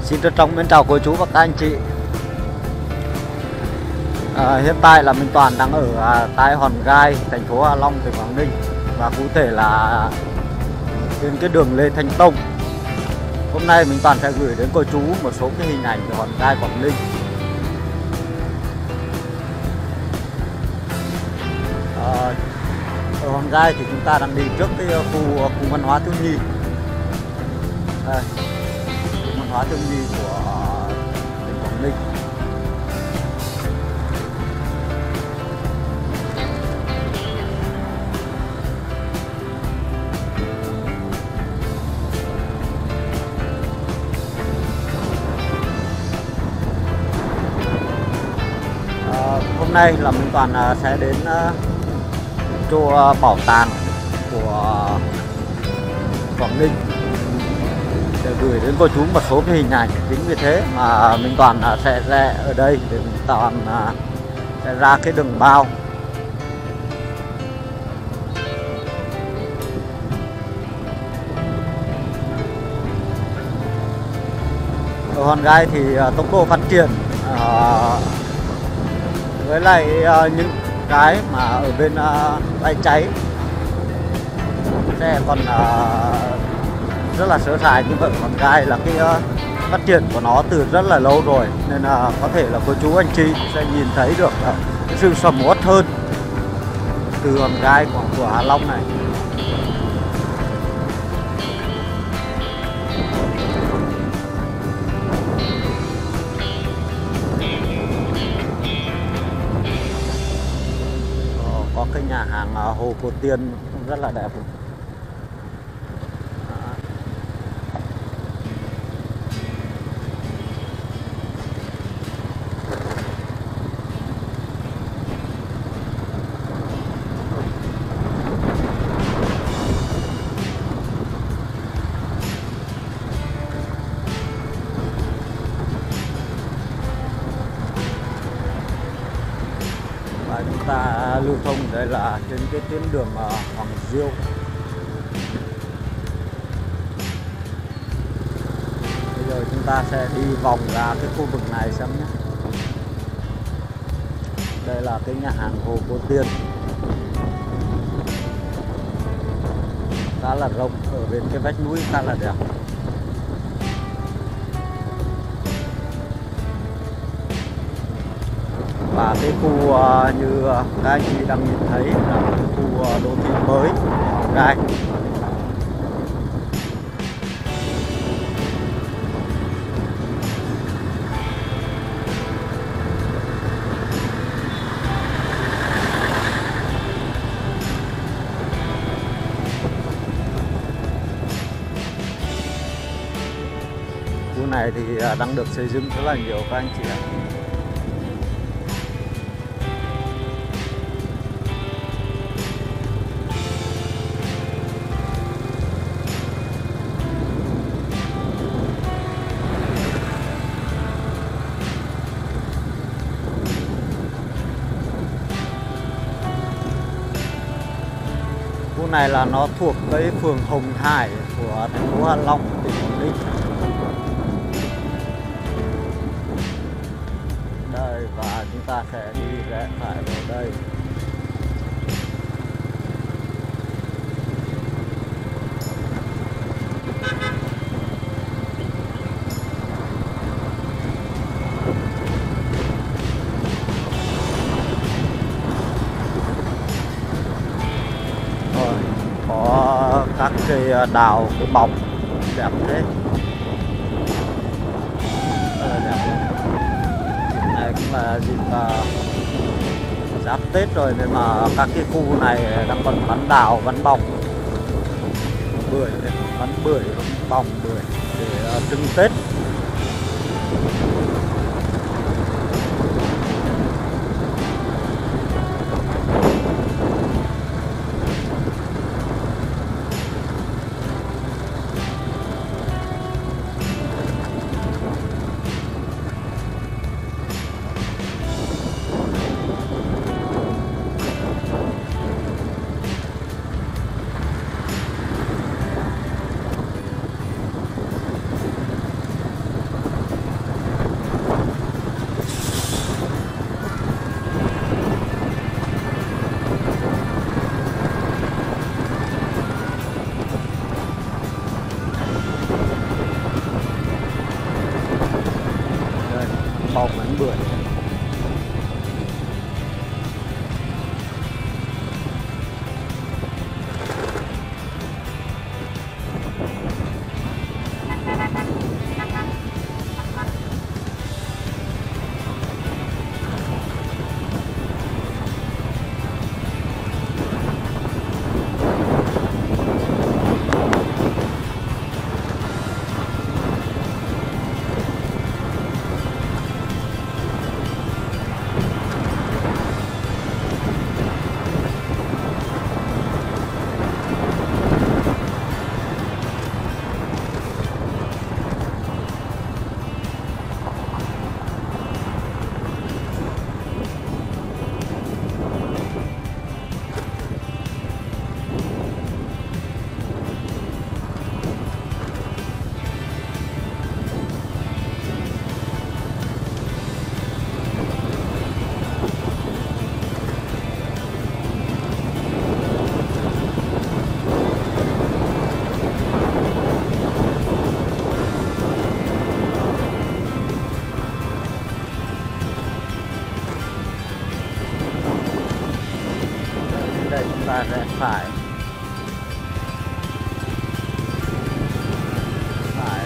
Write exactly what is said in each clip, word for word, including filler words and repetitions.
Xin trân trọng mến chào cô chú và các anh chị. À, hiện tại là Minh Toàn đang ở à, tại Hòn Gai, thành phố Hạ Long, tỉnh Quảng Ninh, và cụ thể là trên cái đường Lê Thánh Tông. Hôm nay Minh Toàn sẽ gửi đến cô chú một số cái hình ảnh của Hòn Gai, Quảng Ninh. À, ở Hòn Gai thì chúng ta đang đi trước cái khu khu văn hóa thiếu nhi. Đây, khu văn hóa thiếu nhi của tỉnh Quảng Ninh. Hôm nay là Minh Toàn sẽ đến chỗ bảo tàng của Quảng Ninh để gửi đến cô chú một số cái hình ảnh. Chính vì thế mà Minh Toàn sẽ ra ở đây để Minh Toàn sẽ ra cái đường bao. Ở Hòn Gai thì tốc độ phát triển với lại uh, những cái mà ở bên uh, bãi cháy sẽ còn uh, rất là sơ sài, nhưng vẫn Hòn Gai là cái uh, phát triển của nó từ rất là lâu rồi, nên là uh, có thể là cô chú anh chị sẽ nhìn thấy được uh, cái sự sầm uất hơn từ Hòn Gai của, của Hạ Long này. Có cái nhà hàng Hồ Cô Tiên rất là đẹp. Chúng ta lưu thông đây là trên cái tuyến đường Hoàng Diệu. Bây giờ chúng ta sẽ đi vòng ra cái khu vực này xem nhé. Đây là cái nhà hàng Hồ Cô Tiên, khá là rộng, ở bên cái vách núi khá là đẹp. Và cái khu uh, như uh, các anh chị đang nhìn thấy là cái khu uh, đô thị mới Hòn Gai. Khu này thì uh, đang được xây dựng rất là nhiều các anh chị ạ. Khu này là nó thuộc cái phường Hồng Hải của thành phố Hạ Long, tỉnh Quảng Ninh. Đây, và chúng ta sẽ đi rẽ phải vào đây. Có các cây đào, cái bóng đẹp thế. Rất là đẹp. Này cũng là dịp uh, giáp Tết rồi, nên mà các cái khu này đang còn bắn đào, bắn bóng, bưởi, bắn bưởi, bóng bưởi để uh, trưng Tết. bưởi. Đây chúng ta rẽ phải. Phải.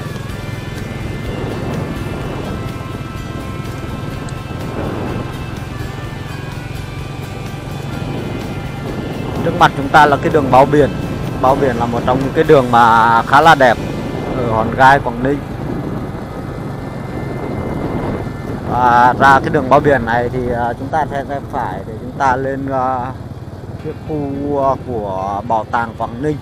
Trước mặt chúng ta là cái đường Báo Biển. Báo Biển là một trong những cái đường mà khá là đẹp ở Hòn Gai, Quảng Ninh. Và ra cái đường Báo Biển này thì chúng ta sẽ rẽ phải để chúng ta lên cái khu của Bảo tàng Quảng Ninh.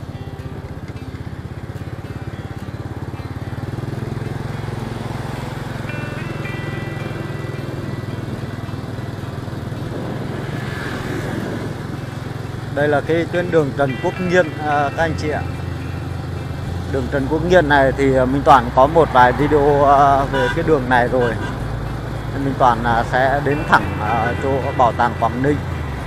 Đây là cái tuyến đường Trần Quốc Nghiên à, các anh chị ạ. Đường Trần Quốc Nghiên này thì Minh Toàn có một vài video à, về cái đường này rồi. Minh Toàn à, sẽ đến thẳng à, chỗ Bảo tàng Quảng Ninh.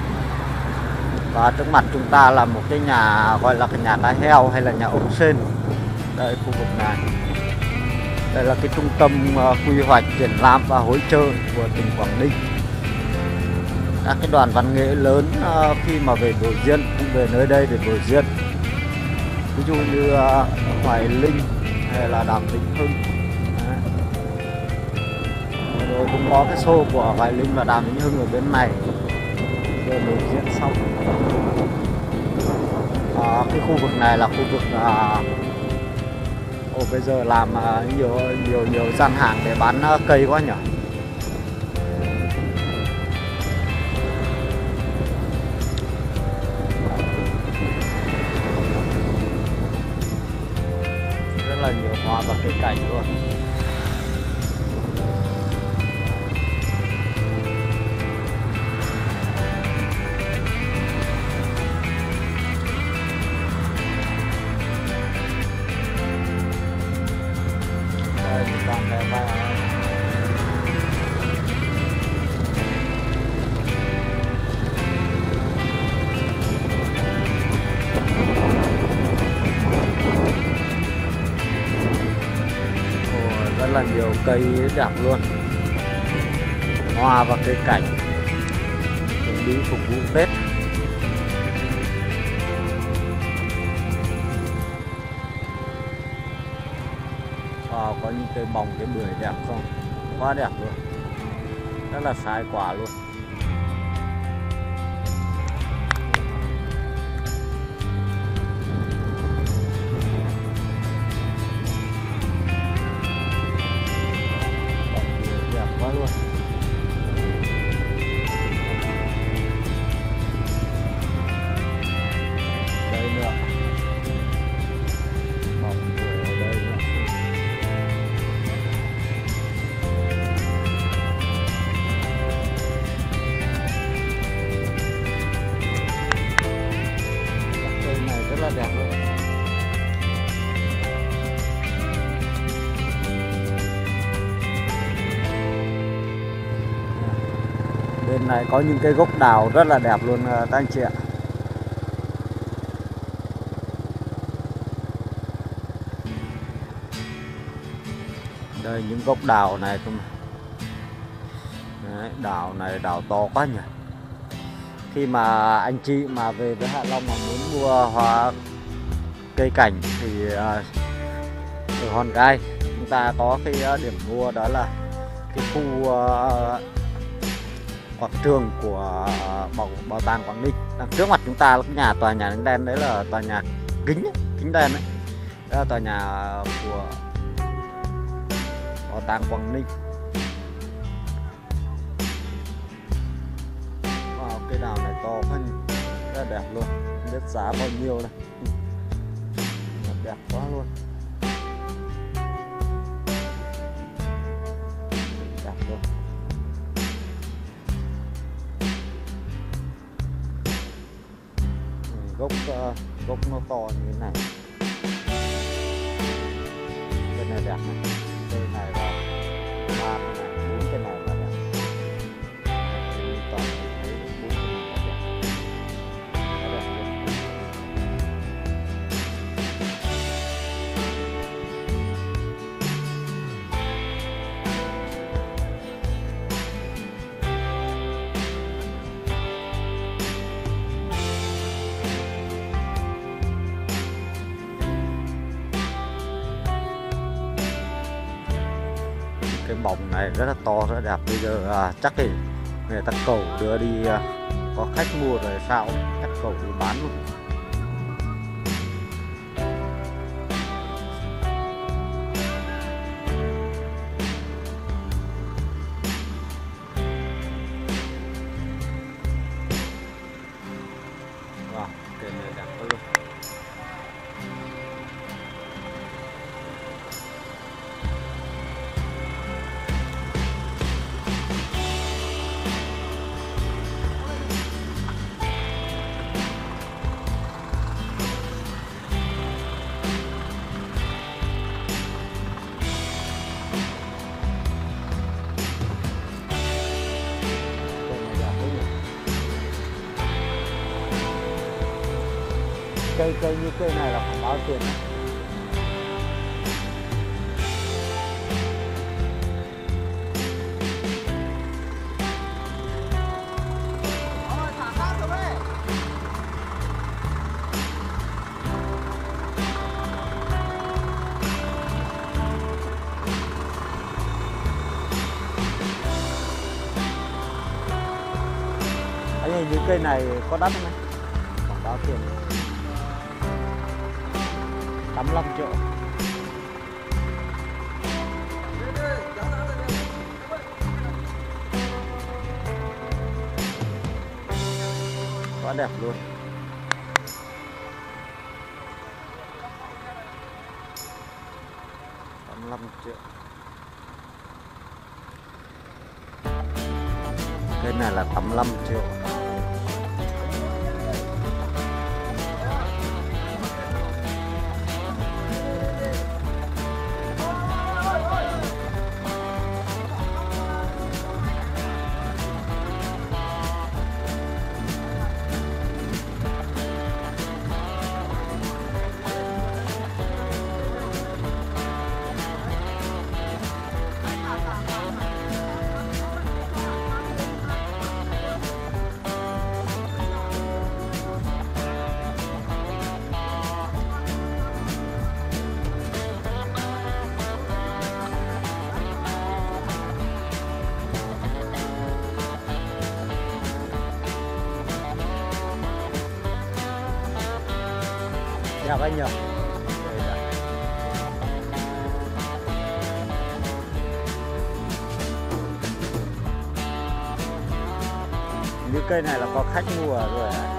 Và trước mặt chúng ta là một cái nhà gọi là cái nhà cá heo hay là nhà ống sên. Đây khu vực này. Đây là cái trung tâm uh, quy hoạch triển lãm và hỗ trợ của tỉnh Quảng Ninh. Các cái đoàn văn nghệ lớn uh, khi mà về biểu diễn cũng về nơi đây để biểu diễn. Ví dụ như uh, Hoài Linh hay là Đàm Vĩnh Hưng. Đấy. Rồi cũng có cái show của Hoài Linh và Đàm Vĩnh Hưng ở bên này. Rồi biểu diễn xong. À, cái khu vực này là khu vực à, ồ, bây giờ làm à, nhiều nhiều nhiều gian hàng để bán à, cây quá nhỉ. Rất là nhiều hoa và cây cảnh luôn. Rất là nhiều cây đẹp luôn, hoa và cây cảnh chuẩn bị phục vụ Tết. Wow, có những cây bồng, cây bưởi đẹp không? Quá đẹp luôn, rất là sai quả luôn. Đẹp quá luôn. Đây nữa, bồng bưởi ở đây nữa. Cây này rất là đẹp luôn. Bên này có những cây gốc đào rất là đẹp luôn các anh chị ạ. Đây những gốc đào này thôi mà. Đấy, đảo này đảo to quá nhỉ. Khi mà anh chị mà về với Hạ Long mà muốn mua hoa cây cảnh thì uh, ở Hòn Gai chúng ta có cái uh, điểm mua, đó là cái khu uh, quảng trường của uh, bảo, bảo tàng Quảng Ninh. Đằng trước mặt chúng ta là cái nhà tòa nhà đen đen đấy là tòa nhà kính ấy, kính đen đấy. Đó là tòa nhà của bảo tàng Quảng Ninh. Wow, cây đào này to hơn, rất đẹp luôn, không biết giá bao nhiêu đây. Đẹp quá luôn, đẹp luôn. Gốc uh, gốc nó to như thế này. Cây này đẹp này, cây này là ba cái này, bốn cái này là đẹp. Toàn thấy bốn cái này là đẹp, nó đẹp luôn. Cái bóng này rất là to, rất là đẹp. Bây giờ à, chắc thì người ta cầu đưa đi, à, có khách mua rồi sao chắc cầu đi bán luôn. Wow, cây này đẹp quá luôn. Cây cây như cây này là khoảng bao tiền? Anh ơi, những cây này có đắt không anh? Khoảng bao tiền? tám mươi lăm triệu. Quá đẹp luôn. tám mươi lăm triệu. Cái này là tám mươi lăm triệu. Chào anh nhỉ. Như cây này là có khách mua rồi à?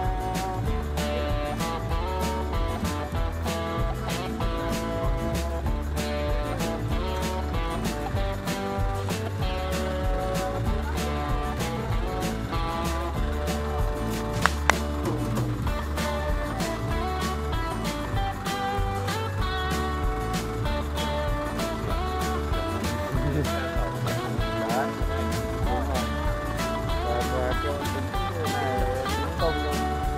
Đấy. Và, và cái này cũng không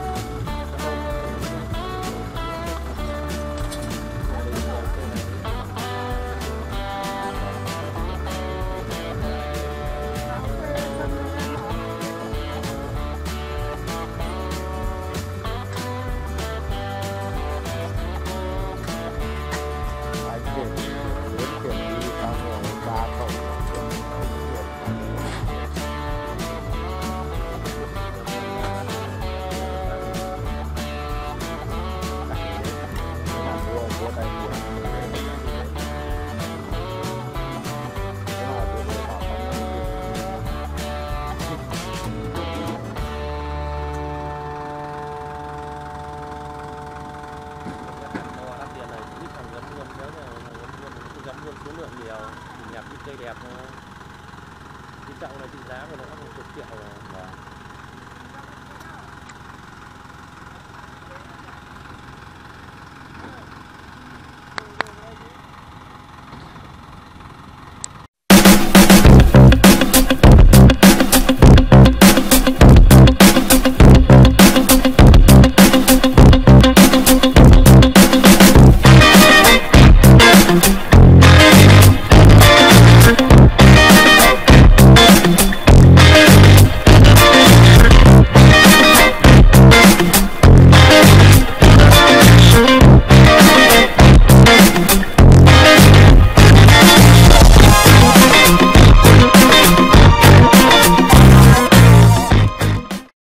lượng số lượng nhiều, thì nhập ít cây đẹp thôi. Cái chậu này trị giá của nó cũng một chục triệu rồi. Vâng.